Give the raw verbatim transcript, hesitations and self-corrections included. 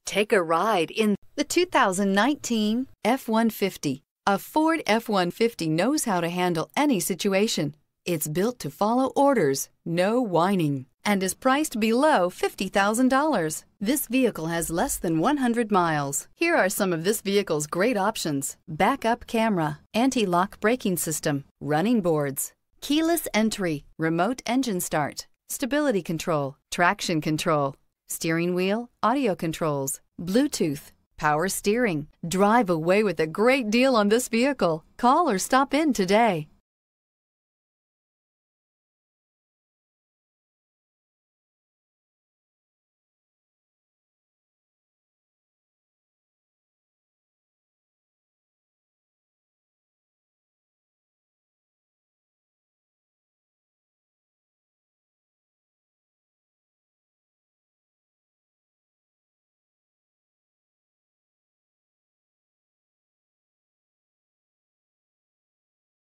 Take a ride in the two thousand nineteen F one fifty. A Ford F one fifty knows how to handle any situation. It's built to follow orders, no whining, and is priced below fifty thousand dollars. This vehicle has less than one hundred miles. Here are some of this vehicle's great options: backup camera, anti-lock braking system, running boards, keyless entry, remote engine start, stability control, traction control, steering wheel audio controls, Bluetooth, power steering. Drive away with a great deal on this vehicle. Call or stop in today.